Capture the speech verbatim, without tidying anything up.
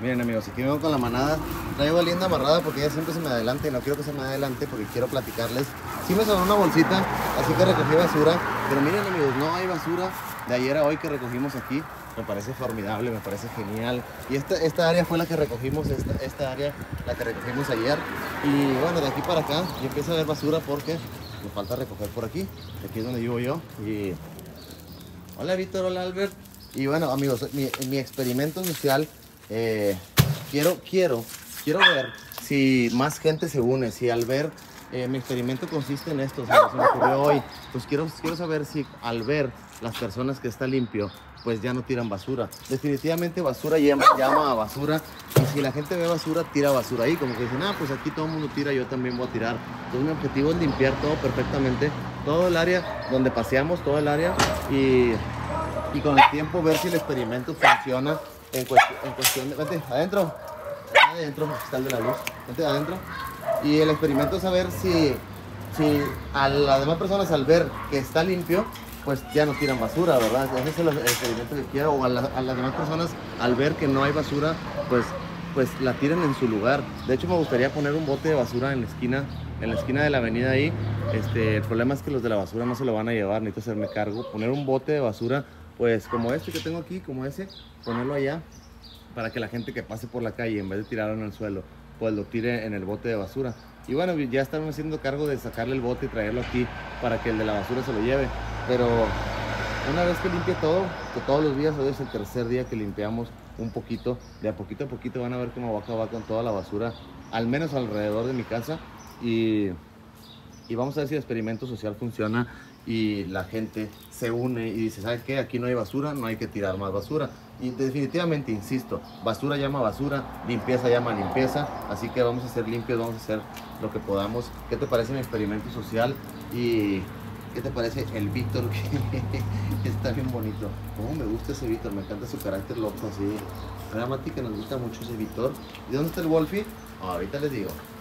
Miren amigos, aquí vengo con la manada. Traigo a Linda amarrada porque ella siempre se me adelanta y no quiero que se me adelante porque quiero platicarles. Sí me sonó una bolsita, así que recogí basura. Pero miren amigos, no hay basura de ayer a hoy que recogimos aquí. Me parece formidable, me parece genial. Y esta, esta área fue la que recogimos, esta, esta área la que recogimos ayer. Y bueno, de aquí para acá ya empieza a haber basura porque me falta recoger por aquí. Aquí es donde vivo yo. Y hola Víctor, hola Albert. Y bueno amigos, mi, mi experimento social, eh, quiero, quiero, quiero ver si más gente se une, si al ver, eh, mi experimento consiste en esto, o sea, se me ocurrió hoy, pues quiero, quiero saber si al ver las personas que está limpio, pues ya no tiran basura. Definitivamente basura llama, llama a basura, y si la gente ve basura, tira basura ahí, como que dicen, ah, pues aquí todo el mundo tira, yo también voy a tirar. Entonces mi objetivo es limpiar todo perfectamente, todo el área donde paseamos, todo el área, y... y con el tiempo ver si el experimento funciona en, cuest en cuestión de... Vente, adentro. Adentro, está el de la luz. Vente, adentro. Y el experimento es saber si, si a las demás personas al ver que está limpio, pues ya no tiran basura, ¿verdad? Ese es el, el experimento que quiero. O a, la, a las demás personas al ver que no hay basura, pues, pues la tiran en su lugar. De hecho, me gustaría poner un bote de basura en la esquina, en la esquina de la avenida ahí. Este, el problema es que los de la basura no se lo van a llevar, necesito hacerme cargo. Poner un bote de basura, pues como este que tengo aquí, como ese, ponerlo allá para que la gente que pase por la calle, en vez de tirarlo en el suelo, pues lo tire en el bote de basura. Y bueno, ya estamos haciendo cargo de sacarle el bote y traerlo aquí para que el de la basura se lo lleve. Pero una vez que limpie todo, que todos los días, hoy es el tercer día que limpiamos un poquito, de a poquito a poquito van a ver cómo va a acabar con toda la basura, al menos alrededor de mi casa. Y, y vamos a ver si el experimento social funciona y la gente se une y dice, ¿sabes qué? Aquí no hay basura, no hay que tirar más basura. Y definitivamente, insisto, basura llama basura, limpieza llama limpieza, así que vamos a ser limpios, vamos a hacer lo que podamos. ¿Qué te parece mi experimento social? Y ¿qué te parece el Víctor? Que está bien bonito. Oh, me gusta ese Víctor, me encanta su carácter loco así. A Mati que nos gusta mucho ese Víctor. ¿Y dónde está el Wolfie? Oh, ahorita les digo.